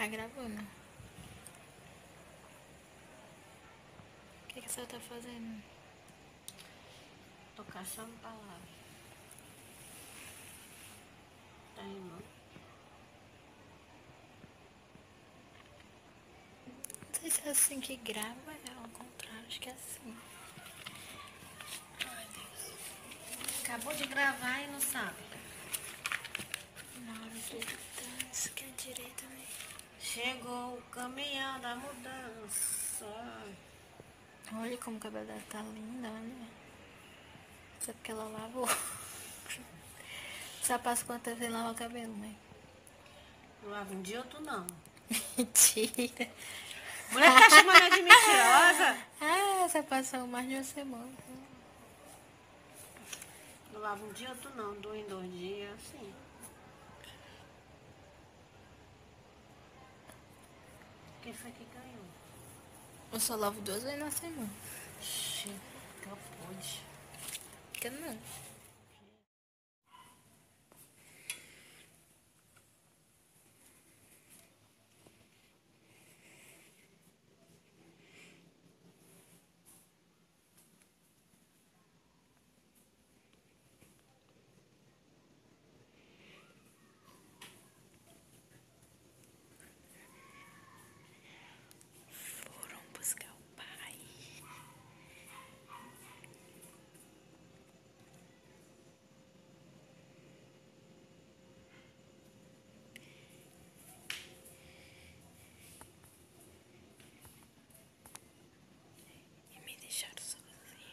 Tá gravando. O que a senhora tá fazendo? Tô caçando palavras. Tá irmão? Não sei se é assim que grava, é ao contrário, acho que é assim. Ai, Deus. Acabou de gravar e não sabe. Na hora do dance, que é direita, né? Chegou o caminhão da mudança. Olha como o cabelo dela tá lindo, olha. Só porque ela lavou. Só passa quantas vezes lava o cabelo, mãe? Não lava um dia, outro não. Mentira. Mulher tá chamando ela de mentirosa. Ah, você passou mais de uma semana. Não lava um dia, outro não. 2 em 2 dias, assim. Quem foi que ganhou? Eu só lavo 2 vezes na semana. Xê, que pode. Que não. Foram buscar o pai. E me deixaram sozinha.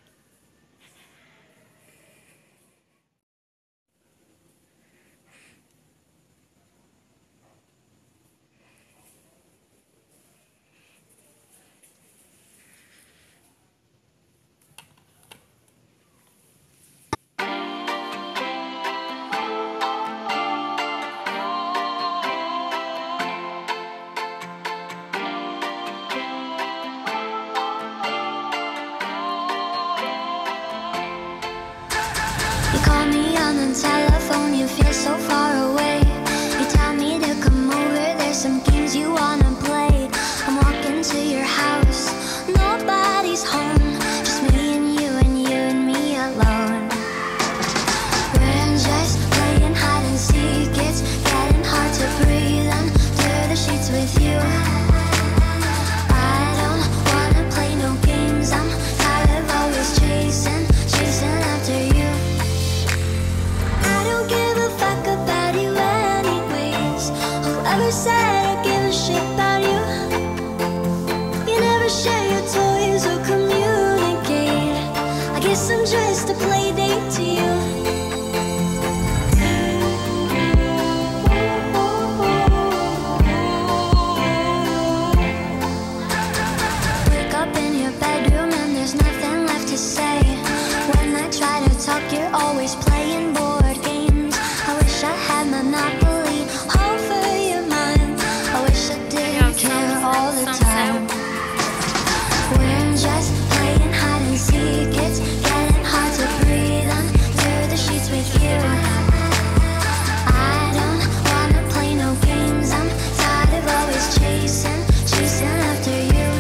You call me on the telephone, you feel so far away. You tell me to come over, there's some games you wanna play. I'm walking to your house, nobody's home, just me and you and me alone. We're just playing hide and seek, it's getting hard to breathe under the sheets with you. I don't wanna play no games, I'm tired of always chasing after you. I don't give a fuck about you anyways. Whoever said I give a shit about you? You never share your toys or communicate. I guess I'm just a play date to you. Wake up in your bedroom and there's nothing left to say. When I try to talk, you're always playing board games. I wish I had Monopoly over your mind. I wish I didn't care all the time. We're just playing hide and seek, it's getting hard to breathe under the sheets with you. I don't wanna play no games, I'm tired of always chasing after you.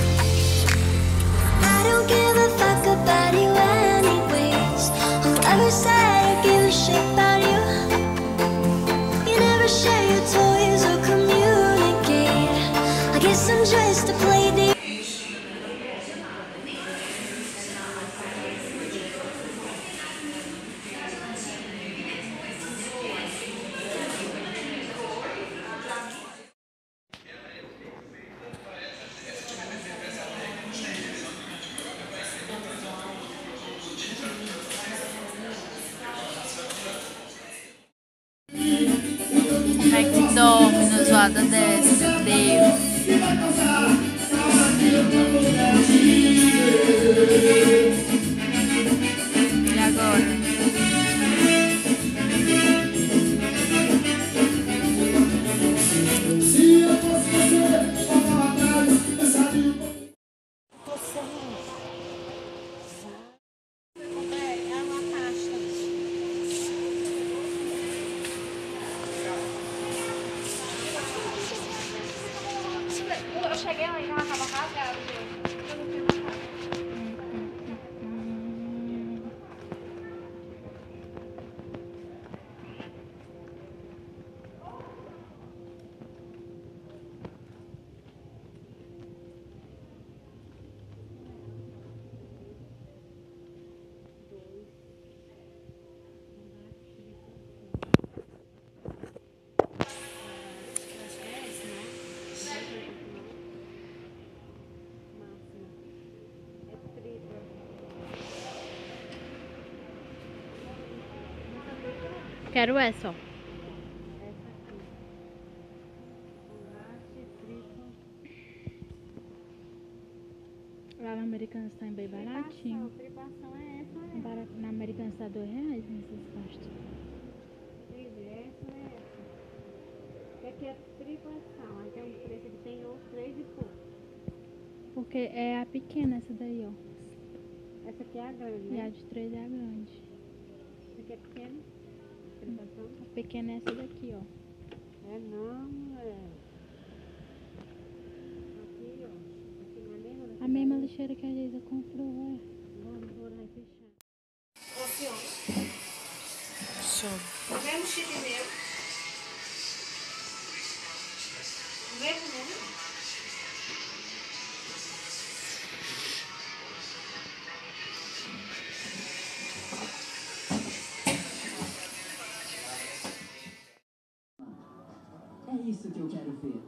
I don't give a fuck about you anyways. Whoever said I give a shit about you? You never share your toys or communicate. I guess I'm just a play date. Como é que dorme na zoada dessa, meu Deus? E agora? É uma taxa. cheguei lá e tava rasgado, gente. Eu não fiz uma casa. Quero essa, ó. Lá na Americanas tá bem baratinho. Tripação é essa, né? Na Americanas tá R$2 nessas pastas. Essa é essa. Aqui é tripação. Aí tem um preço que tem uns 3 e pouco. Porque é a pequena essa daí, ó. Essa aqui é a grande, E né? a de 3 é a grande. Essa aqui é pequena. Tripação. A pequena é essa daqui, ó. É não, é. Aqui, ó. Aqui na mesma. A mesma lixeira que a Geisa comprou, é. Vou lá e fechar. Funciona. O mesmo chip meu. O mesmo número. É isso que eu quero ver.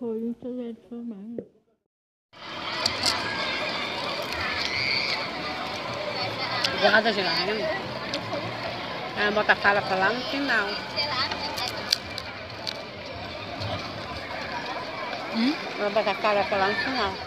Corinthians é de Flamengo. Guarda de lá, né? Ela bota a cara pra lá no final. Ela bota a cara pra lá no final.